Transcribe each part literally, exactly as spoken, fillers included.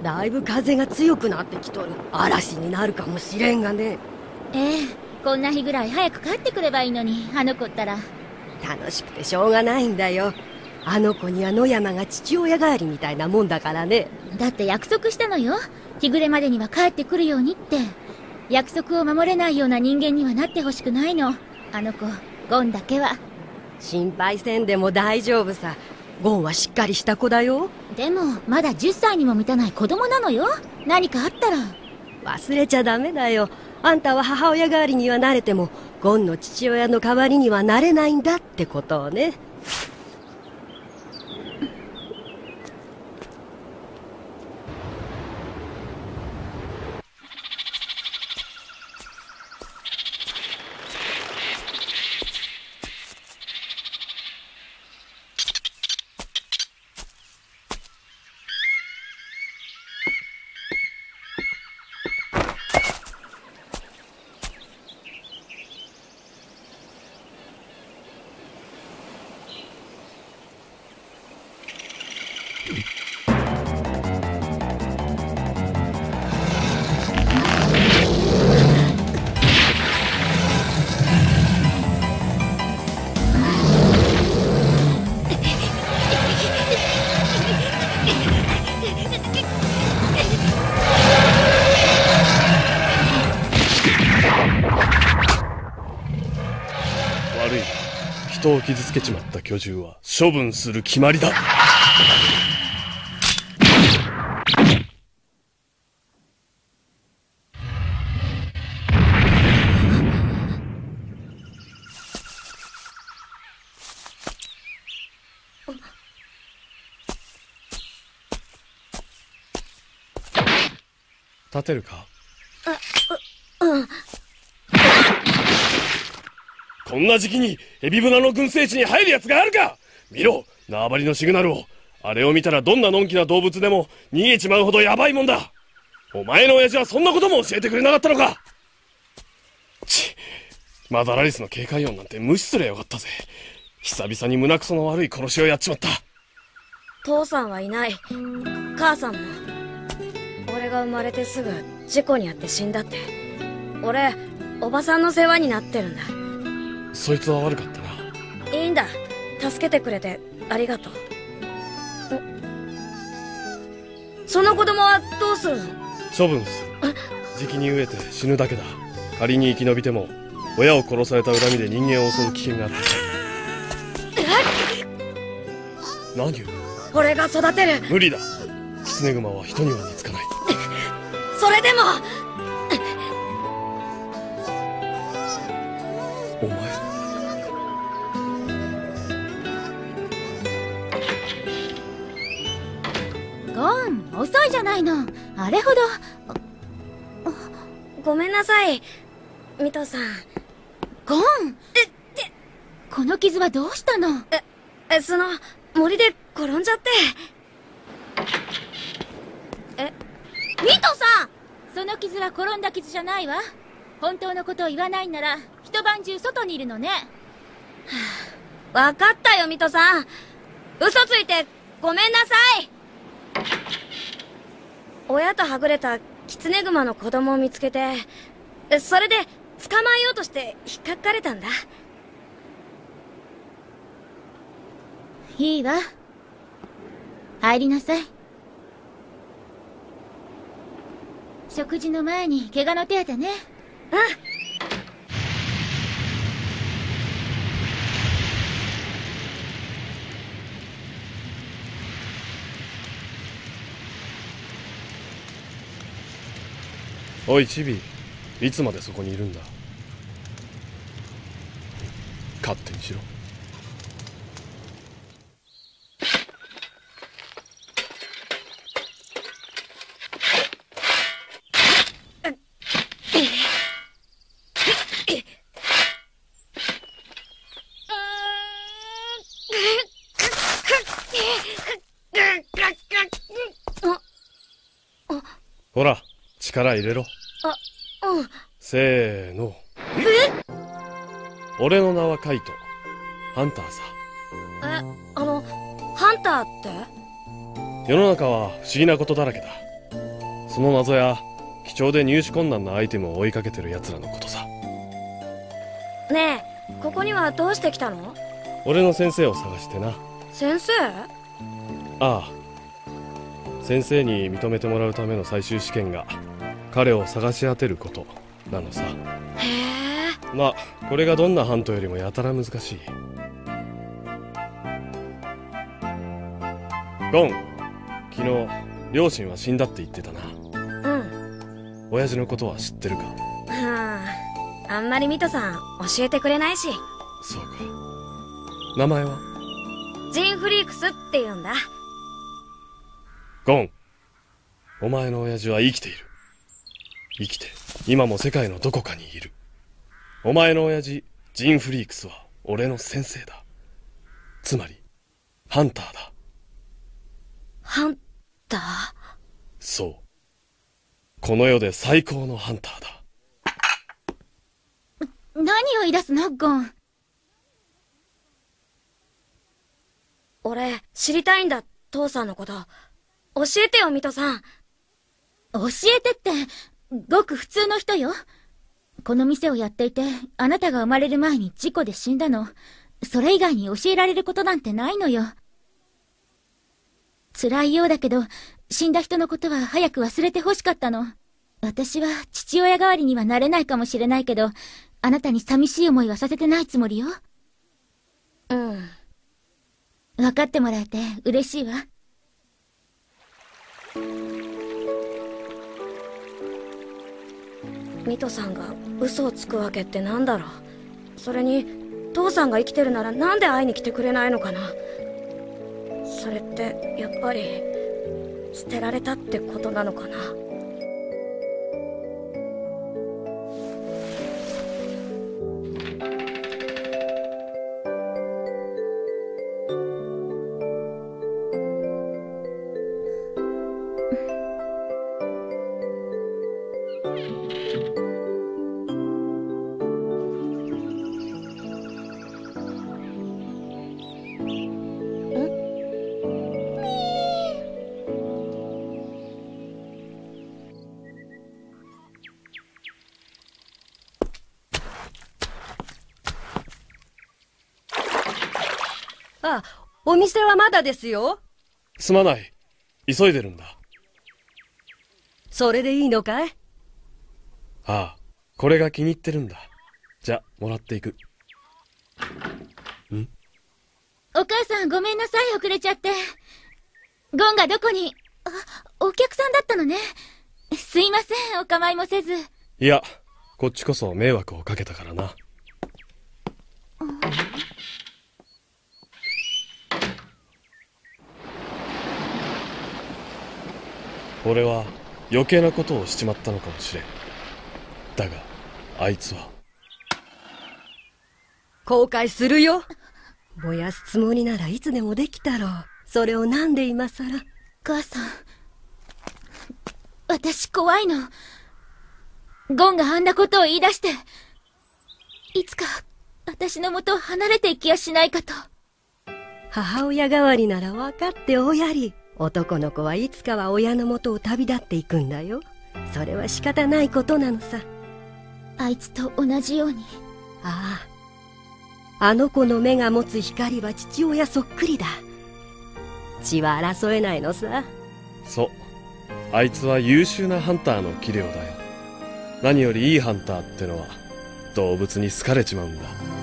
だいぶ風が強くなってきとる。嵐になるかもしれんがね。 ええ、こんな日ぐらい早く帰ってくればいいのに、あの子ったら。 楽しくてしょうがないんだよ。あの子には野山が父親代わりみたいなもんだからね。 だって約束したのよ。日暮れまでには帰ってくるようにって。約束を守れないような人間にはなってほしくないの。あの子、ゴンだけは。 心配せんでも大丈夫さ。ゴンはしっかりした子だよ。 でもまだじゅっさいにも満たない子供なのよ。何かあったら。 忘れちゃダメだよ。あんたは母親代わりにはなれてもゴンの父親の代わりにはなれないんだってことをね。 悪い。人を傷つけちまった巨獣は処分する決まりだ。立てるか？ うん。 こんな時期にエビブナの群生地に入るやつがあるか！見ろ、縄張りのシグナルを。あれを見たらどんなのんきな動物でも逃げちまうほどヤバいもんだ。お前の親父はそんなことも教えてくれなかったのか。ちマダラリスの警戒音なんて無視すりゃよかったぜ。久々に胸くその悪い殺しをやっちまった。 父さんはいない。母さんも。俺が生まれてすぐ事故に遭って死んだって。俺おばさんの世話になってるんだ。 そいつは悪かったな。 いいんだ。助けてくれてありがとう。その子供はどうするの？ 処分する。じきに飢えて死ぬだけだ。仮に生き延びても親を殺された恨みで人間を襲う危険がある。何を？ 俺が育てる。 無理だ。キツネグマは人には似つかない。 それでもお前ゴン、遅いじゃないの。あれほど。 ごめんなさいミトさん。 ゴン、えってこの傷はどうしたの？ ええその森で転んじゃって。えミトさん、 その傷は転んだ傷じゃないわ。本当のことを言わないんなら一晩中外にいるのね。 はあ、分かったよミトさん。嘘ついてごめんなさい。親とはぐれたキツネグマの子供を見つけて、それで捕まえようとして引っかかれたんだ。 いいわ、入りなさい。食事の前に怪我の手当てね。 うん。 おいチビ、いつまでそこにいるんだ。勝手にしろ。ほら、力入れろ。 あ、うん。 せーの。 え？ 俺の名はカイト。ハンターさ。 え、あの、ハンターって？ 世の中は不思議なことだらけだ。 その謎や貴重で入手困難なアイテムを追いかけてる奴らのことさ。 ねえ、ここにはどうして来たの？ 俺の先生を探してな。 先生？ ああ、先生に認めてもらうための最終試験が彼を探し当てることなのさ。 へえ。 まあこれがどんなハントよりもやたら難しい。ゴン、昨日両親は死んだって言ってたな。 うん。 親父のことは知ってるか？ はあ、あんまりミトさん教えてくれないし。 そうか。名前は？ ジンフリークスって言うんだ。 ゴン、お前の親父は生きている。生きて今も世界のどこかにいる。お前の親父ジンフリークスは俺の先生だ。つまりハンターだ。 ハンター？ そう、この世で最高のハンターだ。 何を言い出すの、ゴン。 俺知りたいんだ、父さんのこと。教えてよ、ミトさん。 教えてって、ごく普通の人よ。この店をやっていて、あなたが生まれる前に事故で死んだの。それ以外に教えられることなんてないのよ。辛いようだけど、死んだ人のことは早く忘れてほしかったの。私は父親代わりにはなれないかもしれないけど、あなたに寂しい思いはさせてないつもりよ。 うん。 分かってもらえて嬉しいわ。 ミトさんが嘘をつくわけってなんだろう。それに父さんが生きてるならなんで会いに来てくれないのかな。それってやっぱり捨てられたってことなのかな。 あ、お店はまだですよ。 すまない。急いでるんだ。 それでいいのかい？ ああ、これが気に入ってるんだ。じゃ、もらっていく。ん？ お母さんごめんなさい、遅れちゃって。ゴンがどこに？あ、お客さんだったのね。すいません、お構いもせず。 いや、こっちこそ迷惑をかけたからな。俺は余計なことをしちまったのかもしれん。だがあいつは後悔するよ。燃やすつもりならいつでもできたろう。それをなんで今さら。 母さん、私怖いの。ゴンがあんなことを言い出して、いつか私の元を離れていきやしないかと。 母親代わりなら分かっておやり。男の子はいつかは親の元を旅立っていくんだよ。それは仕方ないことなのさ。 あいつと同じように。 ああ、あの子の目が持つ光は父親そっくりだ。血は争えないのさ。 そう、あいつは優秀なハンターの器量だよ。何よりいいハンターってのは動物に好かれちまうんだ。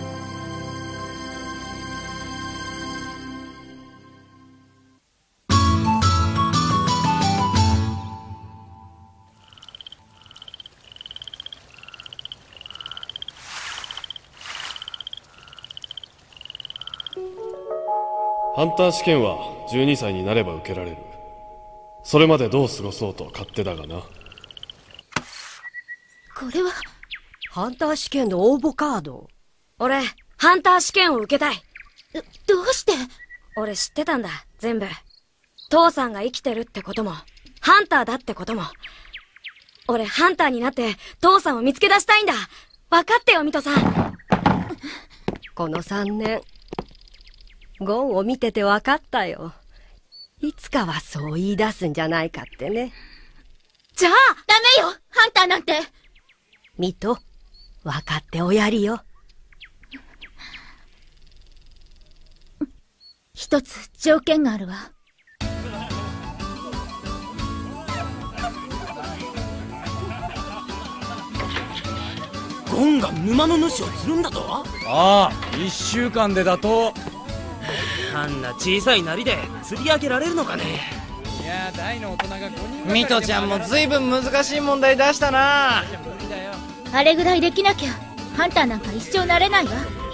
ハンター試験はじゅうにさいになれば受けられる。それまでどう過ごそうと勝手だがな。 これはハンター試験の応募カード。 俺ハンター試験を受けたい。 ど、どうして？ 俺知ってたんだ、全部。父さんが生きてるってこともハンターだってことも。俺ハンターになって父さんを見つけ出したいんだ。分かってよ、ミトさん。 このさんねんゴンを見てて分かったよ。いつかはそう言い出すんじゃないかってね。 じゃあダメよ、ハンターなんて。 ミト、分かっておやりよ。 一つ条件があるわ。 ゴンが沼の主を釣るんだと？ ああ、一週間でだと。 あんな小さいなりで釣り上げられるのかね。 いや、大の大人がごにん。 ミトちゃんもずいぶん難しい問題出したな。 あれぐらいできなきゃハンターなんか一生なれないわ。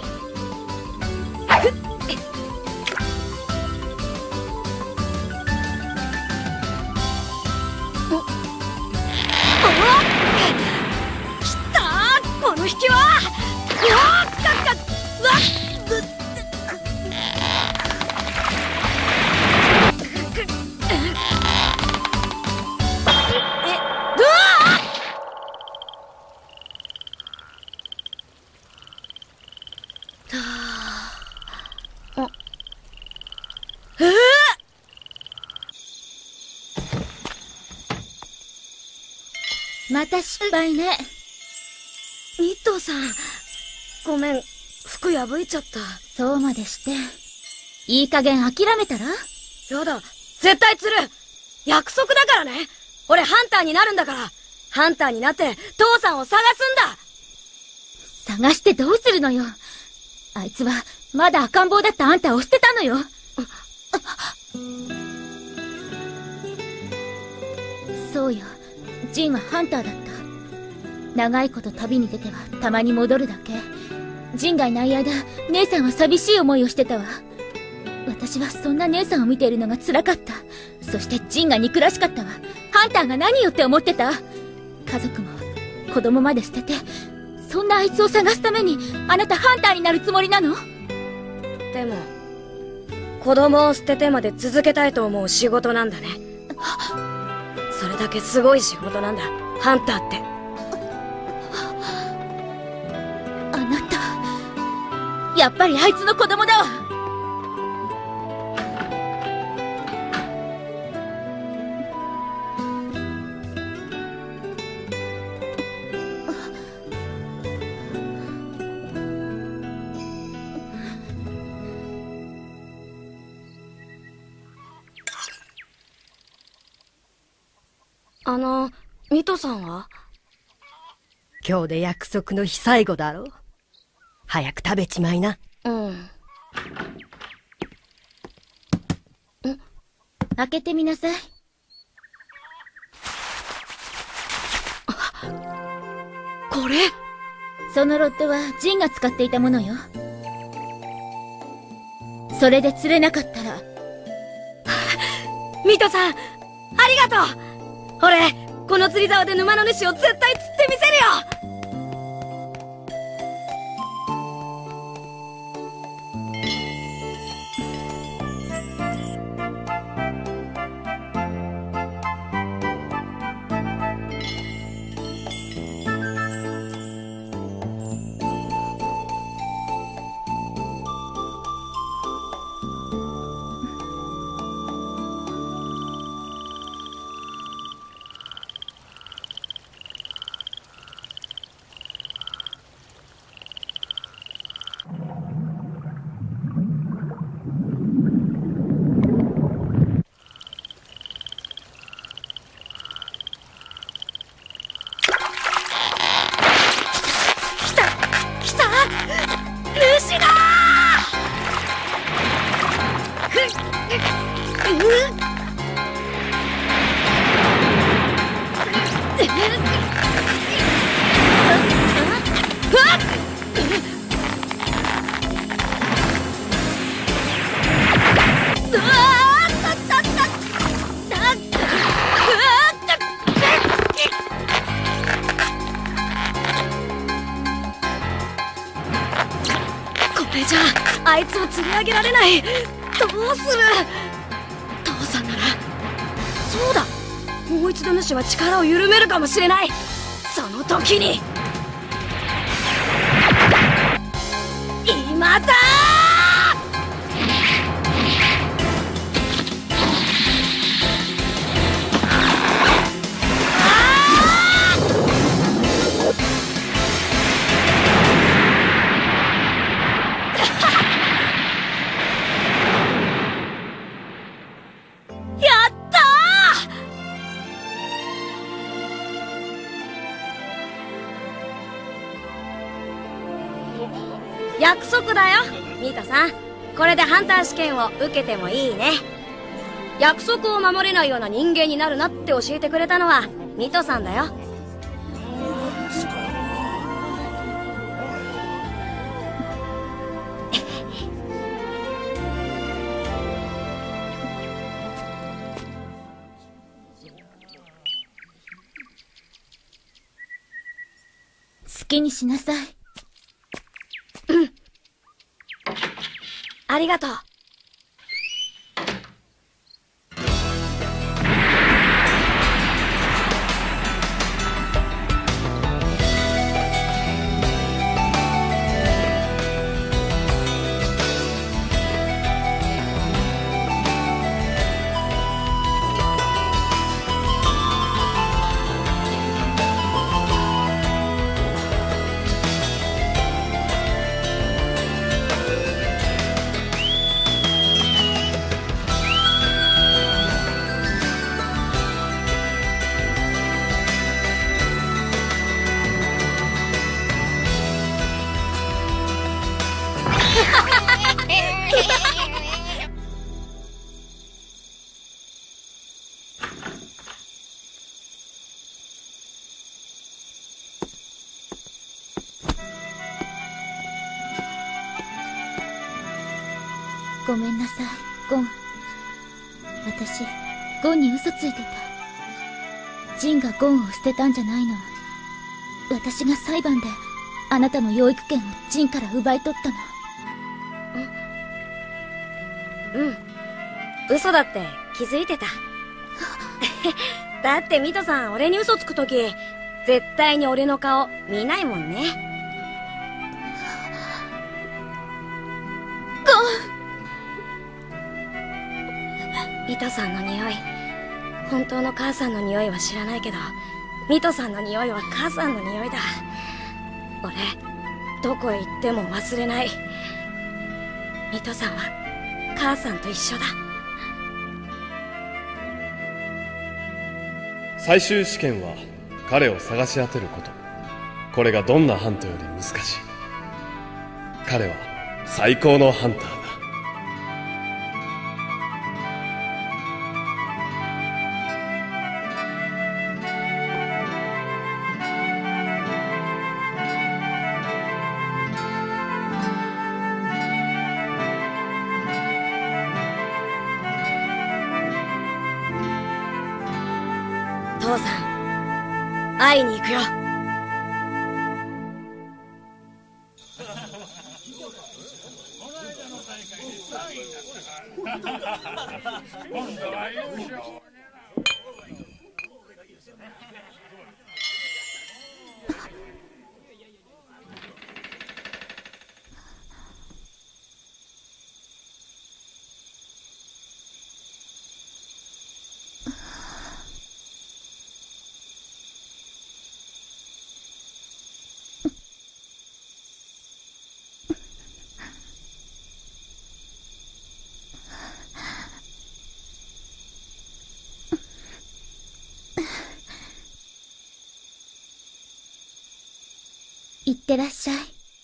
この引きはうわっかっかうわっぐっえうわっえーまた失敗ね。 ミトさん、ごめん、服破いちゃった。 そうまでして。いい加減諦めたら？ やだ、絶対釣る。約束だからね。俺ハンターになるんだから。ハンターになって父さんを探すんだ。 探してどうするのよ。あいつはまだ赤ん坊だったあんたを捨てたのよ。そうよ、ジンはハンターだった。長いこと旅に出てはたまに戻るだけ。ジンがいない間、姉さんは寂しい思いをしてたわ。私はそんな姉さんを見ているのが辛かった。そしてジンが憎らしかったわ。ハンターが何よって思ってた。家族も子供まで捨てて、そんなあいつを探すためにあなたハンターになるつもりなの？ でも子供を捨ててまで続けたいと思う仕事なんだね。それだけすごい仕事なんだ、ハンターって。 あなた、やっぱりあいつの子供だわ。 あの、ミトさんは？ 今日で約束の日最後だろ。早く食べちまいな。 うん。 開けてみなさい。 これ？ そのロッドはジンが使っていたものよ。それで釣れなかったら。 ミトさん、ありがとう。俺、この釣り竿で沼の主を絶対釣ってみせるよ。これじゃあ、あいつを釣り上げられない。どうする？父さんなら。そうだ、もう一度主は力を緩めるかもしれない。その時に今だー！あ束だよミトさん。これでハンター試験を受けてもいいね。約束を守れないような人間になるなって教えてくれたのはミトさんだよ。 好きにしなさい。 うん。ありがとう。 ごめんなさい、ゴン。私、ゴンに嘘ついてた。ジンがゴンを捨てたんじゃないの。私が裁判で、あなたの養育権をジンから奪い取ったの。 うん。嘘だって気づいてた。だってミトさん、俺に嘘つくとき、絶対に俺の顔見ないもんね。 ゴン！ ミトさんの匂い、本当の母さんの匂いは知らないけど、ミトさんの匂いは母さんの匂いだ。俺、どこへ行っても忘れない。ミトさんは母さんと一緒だ。 最終試験は彼を探し当てること。これがどんなハントより難しい。彼は最高のハンターだ。 父さん、会いに行くよ。 いってらっしゃい。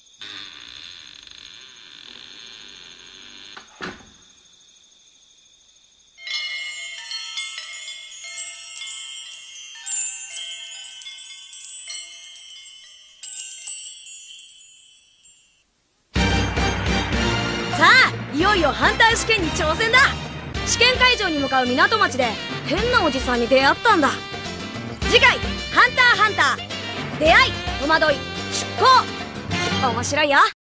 さあ、いよいよハンター試験に挑戦だ。試験会場に向かう港町で変なおじさんに出会ったんだ。次回「ハンターハンター」出会い戸惑い出航。面白いよ。